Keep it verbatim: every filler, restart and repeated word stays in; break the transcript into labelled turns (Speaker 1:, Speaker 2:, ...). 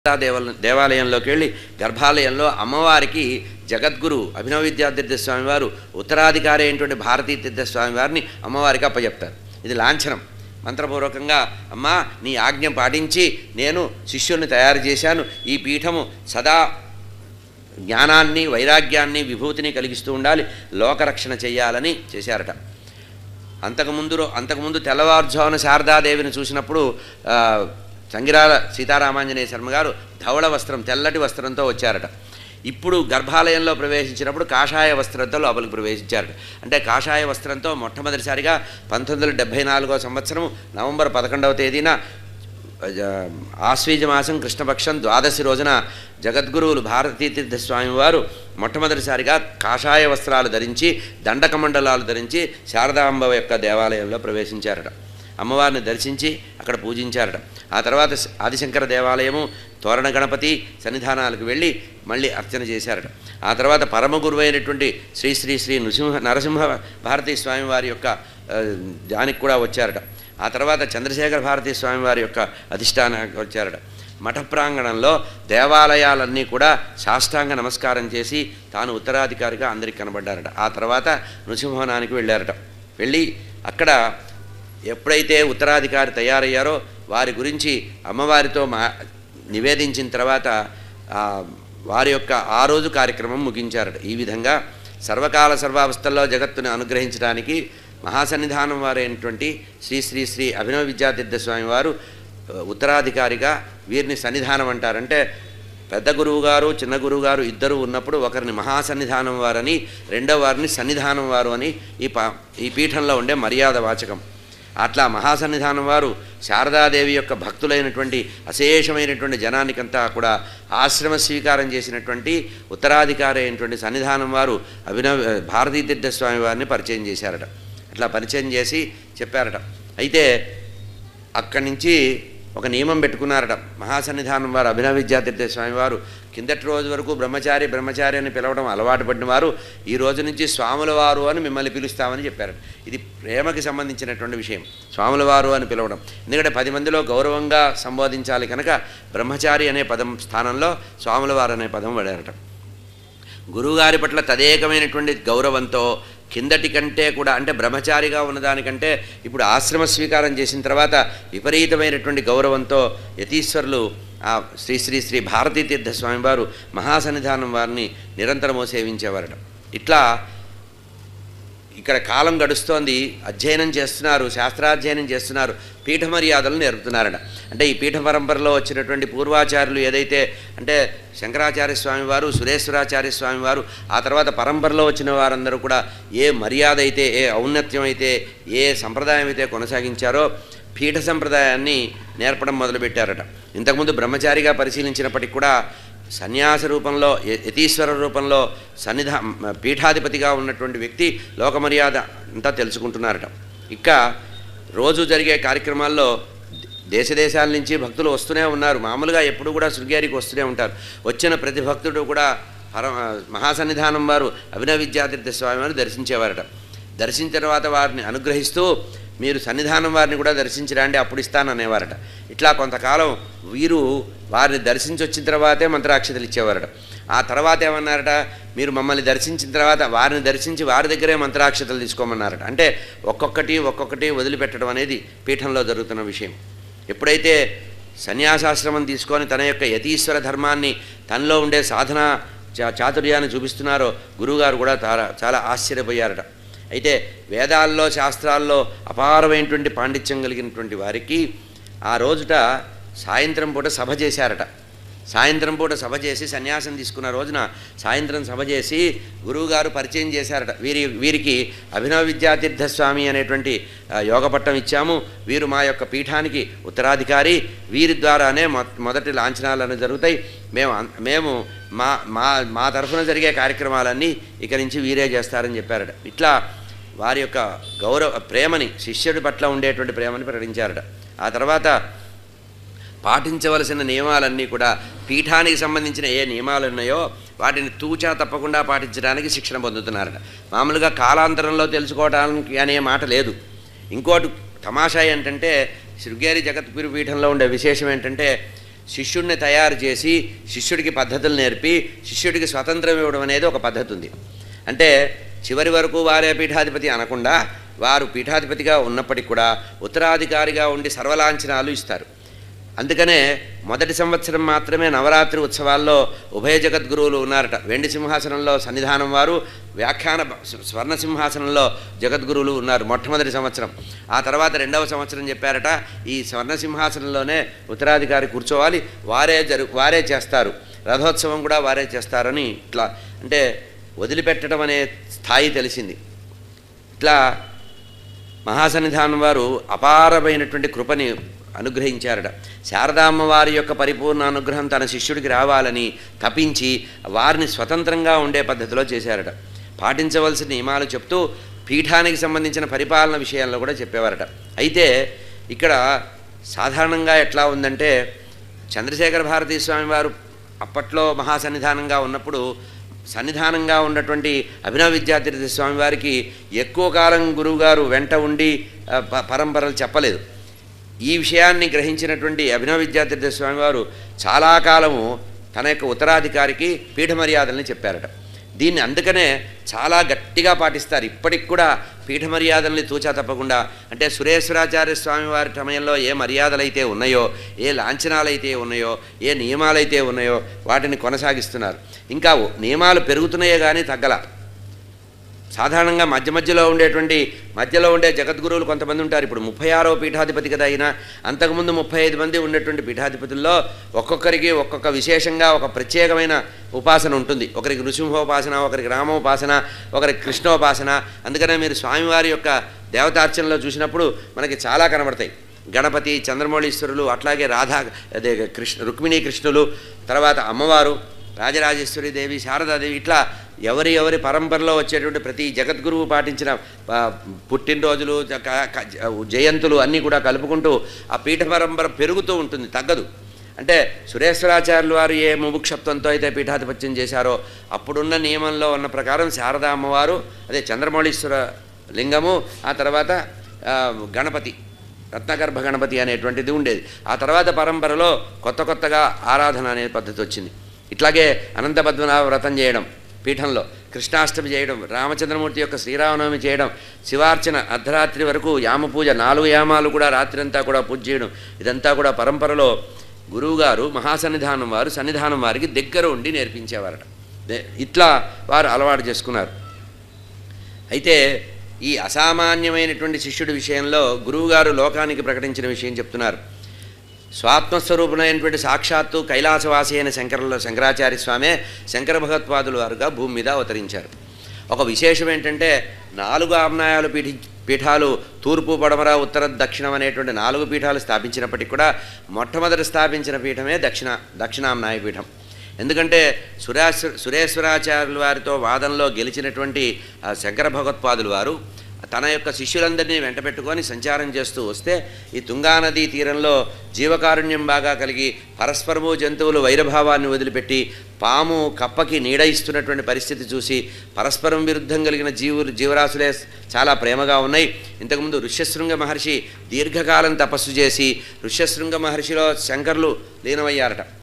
Speaker 1: దేవ దేవాలయంలోకి వెళ్ళి గర్భాలయంలో అమ్మవారికి జగద్గురు అభినవ విద్యాతీర్థ స్వామివారు ఉత్తరాధికారి అయినటువంటి భారతీ తీర్థ స్వామివారిని అమ్మవారికి అప్పచెప్తారు. ఇది లాంఛనం. మంత్రపూర్వకంగా అమ్మా నీ ఆజ్ఞ పాటించి నేను శిష్యుల్ని తయారు చేశాను, ఈ పీఠము సదా జ్ఞానాన్ని వైరాగ్యాన్ని విభూతిని కలిగిస్తూ ఉండాలి, లోకరక్షణ చెయ్యాలని చేశారట. అంతకుముందు అంతకుముందు తెల్లవారుజామున శారదాదేవిని చూసినప్పుడు సంగిరాల సీతారామాంజనేయ శర్మ గారు ధవళ వస్త్రం తెల్లటి వస్త్రంతో వచ్చారట. ఇప్పుడు గర్భాలయంలో ప్రవేశించినప్పుడు కాషాయ వస్త్రంతో లోపలికి ప్రవేశించారట. అంటే కాషాయ వస్త్రంతో మొట్టమొదటిసారిగా పంతొమ్మిది వందల డెబ్భై నాలుగో సంవత్సరం నవంబర్ పదకొండవ తేదీన ఆశ్వీజ మాసం కృష్ణపక్షం ద్వాదశి రోజున జగద్గురువులు భారతీ తీర్థ స్వామివారు మొట్టమొదటిసారిగా కాషాయ వస్త్రాలు ధరించి దండకమండలాలు ధరించి శారదాంబ యొక్క దేవాలయంలో ప్రవేశించారట. అమ్మవారిని దర్శించి అక్కడ పూజించారట. ఆ తర్వాత ఆదిశంకర దేవాలయము తోరణ గణపతి సన్నిధానాలకు వెళ్ళి మళ్ళీ అర్చన చేశారట. ఆ తర్వాత పరమ గురువు అయినటువంటి శ్రీ శ్రీ శ్రీ నృసింహ నరసింహ భారతీ స్వామివారి యొక్క దానికి కూడా వచ్చారట. ఆ తర్వాత చంద్రశేఖర భారతీ స్వామివారి యొక్క అధిష్టానానికి వచ్చారట. మఠ ప్రాంగణంలో దేవాలయాలన్నీ కూడా సాష్టాంగ నమస్కారం చేసి తాను ఉత్తరాధికారిగా అందరికి కనబడ్డారట. ఆ తర్వాత నృసింహవనానికి వెళ్ళారట. వెళ్ళి అక్కడ ఎప్పుడైతే ఉత్తరాధికారి తయారయ్యారో వారి గురించి అమ్మవారితో మా నివేదించిన తర్వాత వారి యొక్క ఆ రోజు కార్యక్రమం ముగించారట. ఈ విధంగా సర్వకాల సర్వావస్థల్లో జగత్తుని అనుగ్రహించడానికి మహాసన్నిధానం వారైనటువంటి శ్రీ శ్రీ శ్రీ అభినవ విద్యాతీర్థ స్వామి వారు ఉత్తరాధికారిగా వీరిని సన్నిధానం అంటారంటే పెద్ద గురువుగారు చిన్న గురువుగారు ఇద్దరు ఉన్నప్పుడు ఒకరిని మహాసన్నిధానం వారని రెండో వారిని సన్నిధానం వారు అని ఈ పా ఈ పీఠంలో ఉండే మర్యాద వాచకం. అట్లా మహాసన్నిధానం వారు శారదాదేవి యొక్క భక్తులైనటువంటి అశేషమైనటువంటి జనానికంతా కూడా ఆశ్రమ స్వీకారం చేసినటువంటి ఉత్తరాధికారి అయినటువంటి సన్నిధానం వారు అభినవ భారతీ తీర్థ స్వామి వారిని పరిచయం చేశారట. అట్లా పరిచయం చేసి చెప్పారట. అయితే అక్కడి నుంచి ఒక నియమం పెట్టుకున్నారట. మహాసన్నిధానం వారు అభినవ విద్యాతీర్థ స్వామివారు కిందటి రోజు వరకు బ్రహ్మచారి బ్రహ్మచారి అని పిలవడం అలవాటు పడిన వారు ఈ రోజు నుంచి స్వాముల వారు అని మిమ్మల్ని పిలుస్తామని చెప్పారట. ఇది ప్రేమకి సంబంధించినటువంటి విషయం, స్వాముల వారు అని పిలవడం. ఎందుకంటే పది మందిలో గౌరవంగా సంబోధించాలి కనుక బ్రహ్మచారి అనే పదం స్థానంలో స్వాముల వారు అనే పదం వాడారట. గురువుగారి పట్ల తదేకమైనటువంటి గౌరవంతో కిందటి కంటే కూడా అంటే బ్రహ్మచారిగా ఉన్నదానికంటే ఇప్పుడు ఆశ్రమ స్వీకారం చేసిన తర్వాత విపరీతమైనటువంటి గౌరవంతో యతీశ్వరులు ఆ శ్రీ శ్రీ శ్రీ భారతీ తీర్థ స్వామి వారు మహాసన్నిధానం వారిని నిరంతరము సేవించేవారట. ఇట్లా ఇక్కడ కాలం గడుస్తోంది, అధ్యయనం చేస్తున్నారు, శాస్త్రాధ్యయనం చేస్తున్నారు, పీఠ మర్యాదలు నేర్పుతున్నారట. అంటే ఈ పీఠ పరంపరలో వచ్చినటువంటి పూర్వాచార్యులు ఏదైతే అంటే శంకరాచార్య స్వామి వారు సురేశ్వరాచార్య స్వామి వారు ఆ తర్వాత పరంపరలో వచ్చిన వారందరూ కూడా ఏ మర్యాద అయితే ఏ ఔన్నత్యం అయితే ఏ సంప్రదాయం అయితే కొనసాగించారో పీఠ సంప్రదాయాన్ని నేర్పడం మొదలుపెట్టారట. ఇంతకుముందు బ్రహ్మచారిగా పరిశీలించినప్పటికీ కూడా సన్యాస రూపంలో యతీశ్వర రూపంలో సన్నిధా పీఠాధిపతిగా ఉన్నటువంటి వ్యక్తి లోకమర్యాద అంతా తెలుసుకుంటున్నారట. ఇక రోజు జరిగే కార్యక్రమాల్లో దేశ దేశాల నుంచి భక్తులు వస్తూనే ఉన్నారు. మామూలుగా ఎప్పుడు కూడా శృంగేరికి వస్తూనే ఉంటారు. వచ్చిన ప్రతి భక్తుడు కూడా పర మహాసన్నిధానం వారు అభినవ విద్యాతీర్థ స్వామి వారిని దర్శించేవారట. దర్శించిన తర్వాత వారిని అనుగ్రహిస్తూ మీరు సన్నిధానం వారిని కూడా దర్శించరండి అప్పుడు ఇస్తాననేవారట. ఇట్లా కొంతకాలం వీరు వారిని దర్శించి వచ్చిన తర్వాతే మంత్రాక్షతలు ఇచ్చేవారట. ఆ తర్వాత ఏమన్నారట, మీరు మమ్మల్ని దర్శించిన తర్వాత వారిని దర్శించి వారి దగ్గరే మంత్రాక్షతలు తీసుకోమన్నారట. అంటే ఒక్కొక్కటి ఒక్కొక్కటి వదిలిపెట్టడం అనేది పీఠంలో జరుగుతున్న విషయం. ఎప్పుడైతే సన్యాసాశ్రమం తీసుకొని తన యొక్క యతీశ్వర ధర్మాన్ని తనలో ఉండే సాధన చాతుర్యాన్ని చూపిస్తున్నారో గురువుగారు కూడా చాలా చాలా ఆశ్చర్యపోయారట. అయితే వేదాల్లో శాస్త్రాల్లో అపారమైనటువంటి పాండిత్యం కలిగినటువంటి వారికి ఆ రోజుట సాయంత్రం పూట సభ చేశారట. సాయంత్రం పూట సభ చేసి సన్యాసం తీసుకున్న రోజున సాయంత్రం సభ చేసి గురువుగారు పరిచయం చేశారట. వీరి వీరికి అభినవ విద్యాతీర్థ స్వామి అనేటువంటి యోగపట్టం ఇచ్చాము, వీరు మా యొక్క పీఠానికి ఉత్తరాధికారి, వీరి ద్వారానే మొదటి లాంఛనాలను జరుగుతాయి, మేము మేము మా మా మా తరఫున జరిగే కార్యక్రమాలన్నీ ఇక నుంచి వీరే చేస్తారని చెప్పారట. ఇట్లా వారి యొక్క గౌరవ ప్రేమని శిష్యుడి పట్ల ఉండేటువంటి ప్రేమని ప్రకటించారట. ఆ తర్వాత పాటించవలసిన నియమాలన్నీ కూడా పీఠానికి సంబంధించిన ఏ నియమాలు ఉన్నాయో వాటిని తూచా తప్పకుండా పాటించడానికి శిక్షణ పొందుతున్నారట. మామూలుగా కాలాంతరంలో తెలుసుకోవడానికి అనే మాట లేదు. ఇంకోటి తమాషా ఏంటంటే శృంగేరి జగద్గురు పీఠంలో ఉండే విశేషం ఏంటంటే శిష్యుడిని తయారు చేసి శిష్యుడికి పద్ధతులు నేర్పి శిష్యుడికి స్వతంత్రం ఇవ్వడం అనేది ఒక పద్ధతి ఉంది. అంటే చివరి వరకు వారే పీఠాధిపతి అనకుండా వారు పీఠాధిపతిగా ఉన్నప్పటికీ కూడా ఉత్తరాధికారిగా ఉండి సర్వలాంఛనాలు ఇస్తారు. అందుకనే మొదటి సంవత్సరం మాత్రమే నవరాత్రి ఉత్సవాల్లో ఉభయ జగద్గురువులు ఉన్నారట. వెండి సింహాసనంలో సన్నిధానం వారు, వ్యాఖ్యాన స్వర్ణ సింహాసనంలో జగద్గురువులు ఉన్నారు మొట్టమొదటి సంవత్సరం. ఆ తర్వాత రెండవ సంవత్సరం చెప్పారట, ఈ స్వర్ణ సింహాసనంలోనే ఉత్తరాధికారి కూర్చోవాలి, వారే జరు వారే చేస్తారు, రథోత్సవం కూడా వారే చేస్తారని ఇట్లా అంటే వదిలిపెట్టడం అనే స్థాయి తెలిసింది. ఇట్లా మహాసన్నిధానం వారు అపారమైనటువంటి కృపని అనుగ్రహించారట. శారదామ్మవారి యొక్క పరిపూర్ణ అనుగ్రహం తన శిష్యుడికి రావాలని తపించి వారిని స్వతంత్రంగా ఉండే పద్ధతిలో చేశారట. పాటించవలసిన నియమాలు చెప్తూ పీఠానికి సంబంధించిన పరిపాలన విషయాల్లో కూడా చెప్పేవారట. అయితే ఇక్కడ సాధారణంగా ఎట్లా ఉందంటే, చంద్రశేఖర భారతీ స్వామి వారు అప్పట్లో మహాసన్నిధానంగా ఉన్నప్పుడు సన్నిధానంగా ఉన్నటువంటి అభినవ విద్యాతీర్థ స్వామి వారికి ఎక్కువ కాలం గురువుగారు వెంట ఉండి పరంపరలు చెప్పలేదు. ఈ విషయాన్ని గ్రహించినటువంటి అభినవ విద్యాతీర్థ స్వామివారు చాలా కాలము తన యొక్క ఉత్తరాధికారికి పీఠ మర్యాదల్ని చెప్పారట. దీన్ని అందుకనే చాలా గట్టిగా పాటిస్తారు ఇప్పటికి కూడా. పీఠ మర్యాదల్ని తూచా తప్పకుండా, అంటే సురేశ్వరాచార్య స్వామివారి సమయంలో ఏ మర్యాదలైతే ఉన్నాయో, ఏ లాంఛనాలైతే ఉన్నాయో, ఏ నియమాలైతే ఉన్నాయో వాటిని కొనసాగిస్తున్నారు. ఇంకా నియమాలు పెరుగుతున్నాయే కానీ తగ్గల. సాధారణంగా మధ్య మధ్యలో ఉండేటువంటి మధ్యలో ఉండే జగద్గురువులు కొంతమంది ఉంటారు. ఇప్పుడు ముప్పై ఆరో పీఠాధిపతి కదా అయినా, అంతకుముందు ముప్పై ఐదు మంది ఉండేటువంటి పీఠాధిపతుల్లో ఒక్కొక్కరికి ఒక్కొక్క విశేషంగా ఒక ప్రత్యేకమైన ఉపాసన ఉంటుంది. ఒకరికి నృసింహోపాసన, ఒకరికి రామోపాసన, ఒకరికి కృష్ణోపాసన. అందుకనే మీరు స్వామివారి యొక్క దేవతార్చనలో చూసినప్పుడు మనకి చాలా కనబడతాయి. గణపతి, చంద్రమౌళీశ్వరులు, అట్లాగే రాధా అదే కృష్ణ రుక్మిణీ కృష్ణులు, తర్వాత అమ్మవారు రాజరాజేశ్వరి దేవి, శారదాదేవి, ఇట్లా ఎవరి ఎవరి పరంపరలో వచ్చేటువంటి ప్రతి జగద్గురువు పాటించిన పుట్టినరోజులు, జయంతులు అన్నీ కూడా కలుపుకుంటూ ఆ పీఠ పరంపర పెరుగుతూ ఉంటుంది, తగ్గదు. అంటే సురేశ్వరాచార్యులు వారు ఏ ముముక్షత్వంతో అయితే పీఠాధిపత్యం చేశారో అప్పుడున్న నియమంలో ఉన్న ప్రకారం శారదా అమ్మవారు, అదే చంద్రమౌళీశ్వర లింగము, ఆ తర్వాత గణపతి, రత్నగర్భ గణపతి అనేటువంటిది ఉండేది. ఆ తర్వాత పరంపరలో కొత్త కొత్తగా ఆరాధన అనే పద్ధతి వచ్చింది. ఇట్లాగే అనంత పద్మనాభ వ్రతం చేయడం పీఠంలో, కృష్ణాష్టమి చేయడం, రామచంద్రమూర్తి యొక్క శ్రీరామనవమి చేయడం, శివార్చన అర్ధరాత్రి వరకు యామ పూజ, నాలుగు యామాలు కూడా రాత్రి అంతా కూడా పూజ చేయడం, ఇదంతా కూడా పరంపరలో గురువుగారు మహాసన్నిధానం వారు సన్నిధానం వారికి దగ్గర ఉండి నేర్పించేవారట. ఇట్లా వారు అలవాటు చేసుకున్నారు. అయితే ఈ అసామాన్యమైనటువంటి శిష్యుడి విషయంలో గురువుగారు లోకానికి ప్రకటించిన విషయం చెప్తున్నారు. స్వాత్మస్వరూపునైనటువంటి సాక్షాత్తు కైలాసవాసి అయిన శంకర శంకరాచార్య స్వామే శంకర భగవత్పాదుల వారుగా భూమి మీద అవతరించారు. ఒక విశేషం ఏంటంటే, నాలుగు ఆమ్నాయాలు పీఠి పీఠాలు తూర్పు, పడమర, ఉత్తర, దక్షిణం అనేటువంటి నాలుగు పీఠాలు స్థాపించినప్పటికీ కూడా మొట్టమొదటి స్థాపించిన పీఠమే దక్షిణ దక్షిణామ్నాయ పీఠం. ఎందుకంటే సురేశ్వర సురేశ్వరాచార్యుల వారితో వాదంలో గెలిచినటువంటి శంకర భగవత్పాదులు వారు తన యొక్క శిష్యులందరినీ వెంట పెట్టుకొని సంచారం చేస్తూ వస్తే ఈ తుంగానదీ తీరంలో జీవకారుణ్యం బాగా కలిగి పరస్పరము జంతువులు వైరభావాన్ని వదిలిపెట్టి పాము కప్పకి నీడ ఇస్తున్నటువంటి పరిస్థితి చూసి పరస్పరం విరుద్ధం కలిగిన జీవులు జీవరాశులే చాలా ప్రేమగా ఉన్నాయి. ఇంతకుముందు ఋష్యశృంగ మహర్షి దీర్ఘకాలం తపస్సు చేసి ఋష్యశృంగ మహర్షిలో శంకర్లు లీనమయ్యారట.